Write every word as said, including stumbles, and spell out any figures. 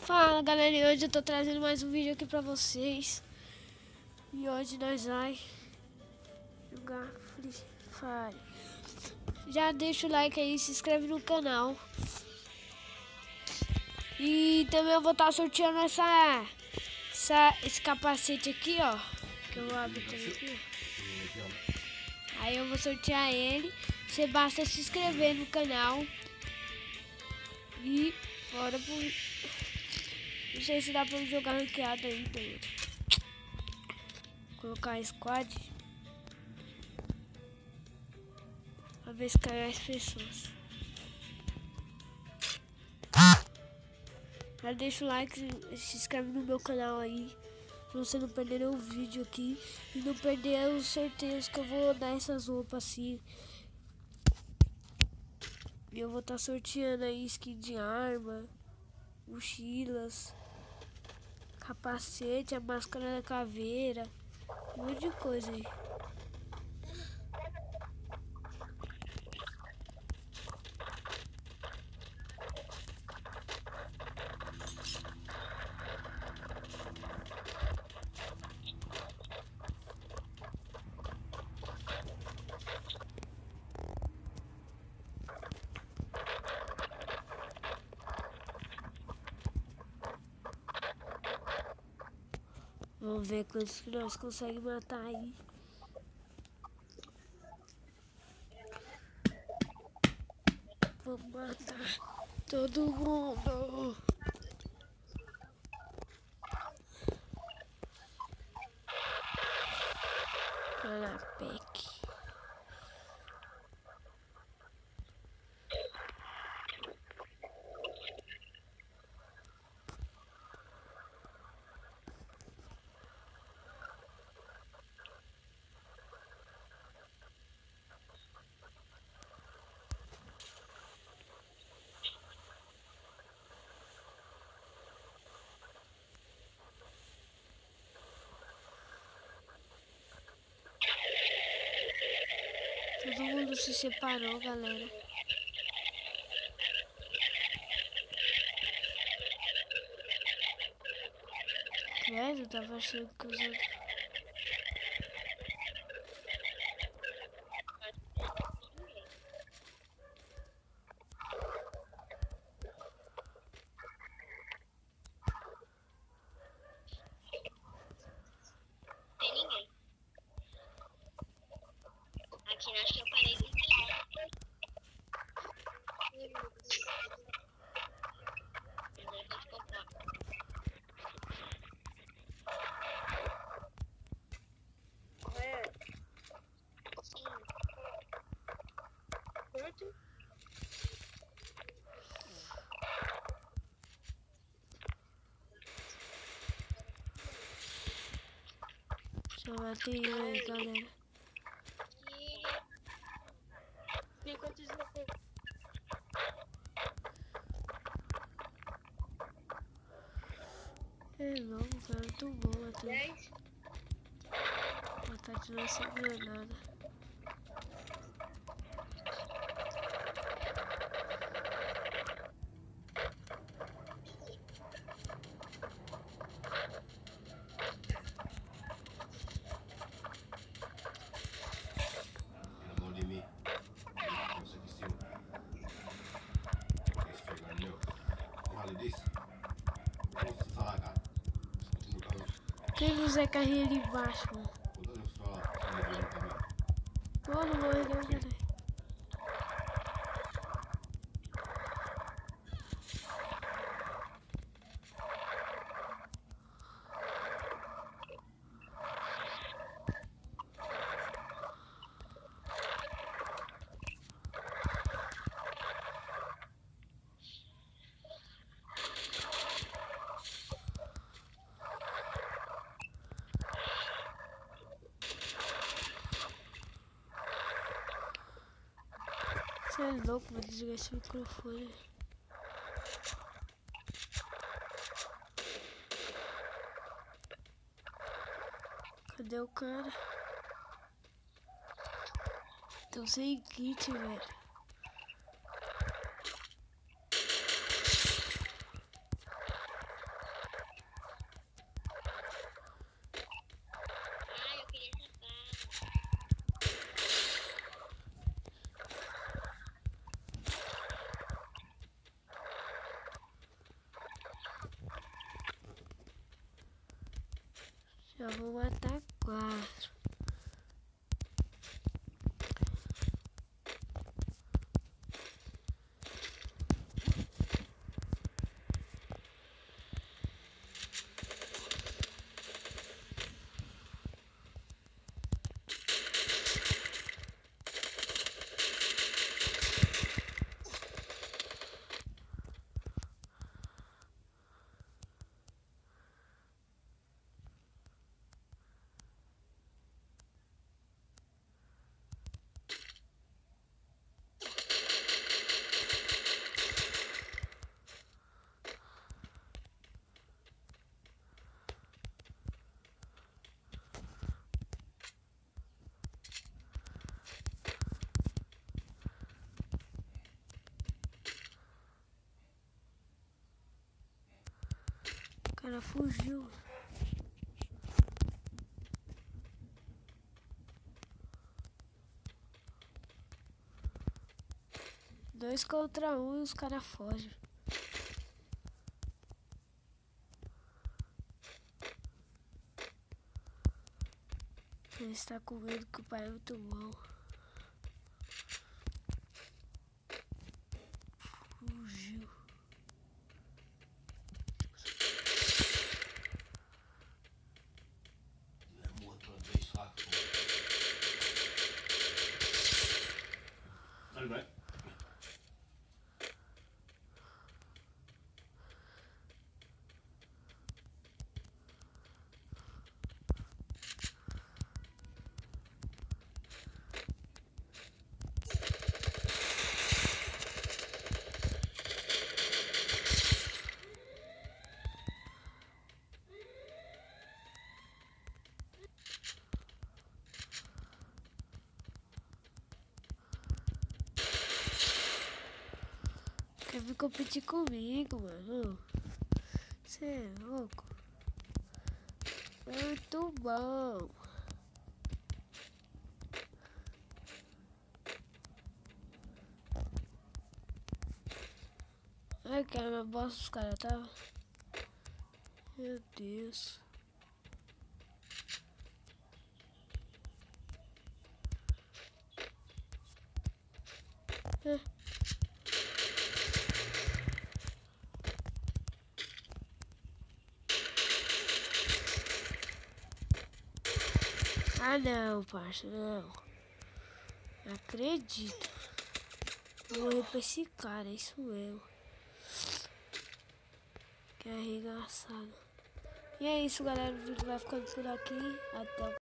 Fala galera, e hoje eu tô trazendo mais um vídeo aqui pra vocês. E hoje nós vai jogar Free Fire. Já deixa o like aí, se inscreve no canal. E também eu vou estar sorteando essa, essa, esse capacete aqui, ó. Que eu vou abrir aqui. Aí eu vou sortear ele. Você basta se inscrever no canal. E bora pro... Não sei se dá pra jogar ranqueado ainda. Colocar squad. Pra ver se cai as pessoas. Já deixa o like, se inscreve no meu canal aí. Pra você não perder o vídeo aqui. E não perder os sorteios que eu vou dar essas roupas assim. E eu vou estar tá sorteando aí skin de arma, mochilas, capacete, a máscara da caveira, um monte de coisa aí. Vamos ver quantos que nós conseguimos matar aí. Vamos matar todo mundo. Olha a P E C. Todo mundo se separou, galera. Credo, tava achando que os outros... Tem ninguém. Aqui acho que eu parei de Já matei um aí, galera. É logo, cara, muito bom até. Matar de nossa granada. Quem usa carrinho ali embaixo, mano? Pô, não morre não, cara. Você é louco, vou desligar esse microfone. Cadê o cara? Tô sem kit, velho. Já vou matar quatro. O cara fugiu. Dois contra um e os caras fogem. Ele está com medo que o pai é muito bom. Fugiu. Olha bem. Quer vir competir comigo, mano? Você é louco? Muito bom. Olha que era uma bosta os caras tava. Meu Deus. É. Ah não, parça, não. Não acredito. Vou morrer pra esse cara, é isso mesmo. Que arregaçado. E é isso, galera. O vídeo vai ficando por aqui. Até o